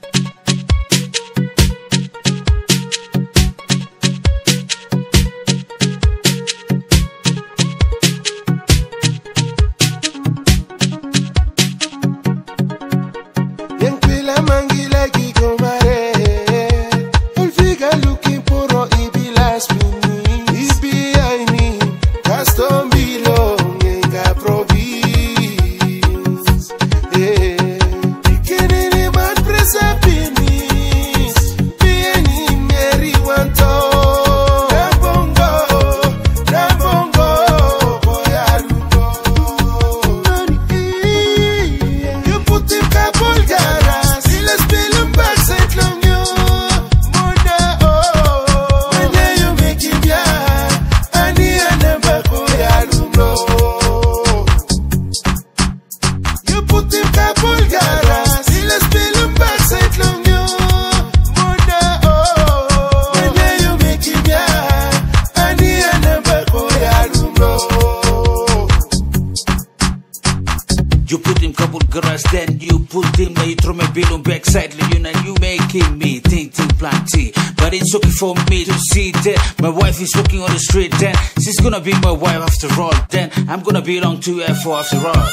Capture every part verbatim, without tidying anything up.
You put him couple grass, then you put him, now you throw my bill on backside, you know you making me think, think plenty. But it's okay for me to see that my wife is walking on the street, then she's gonna be my wife after all, then I'm gonna belong to her for after all.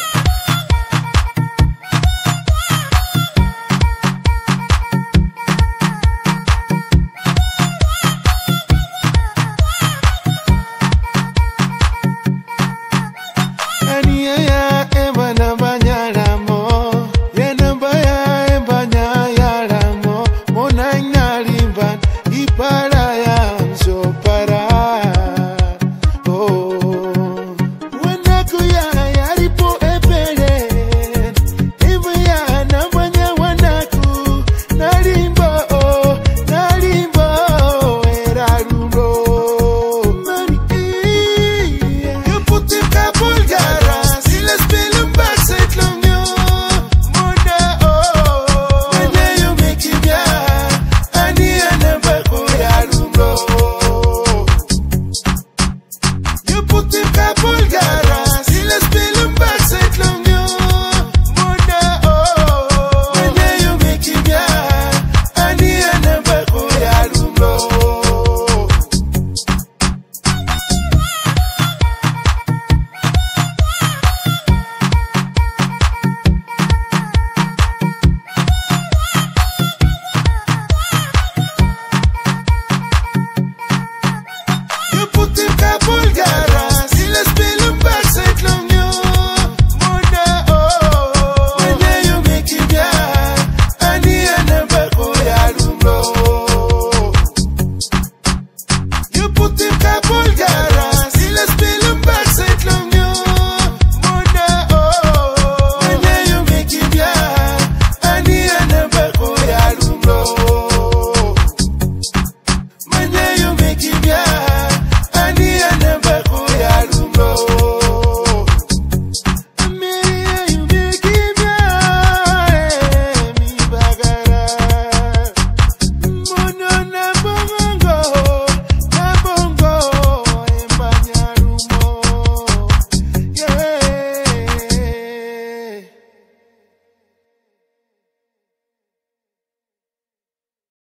Put him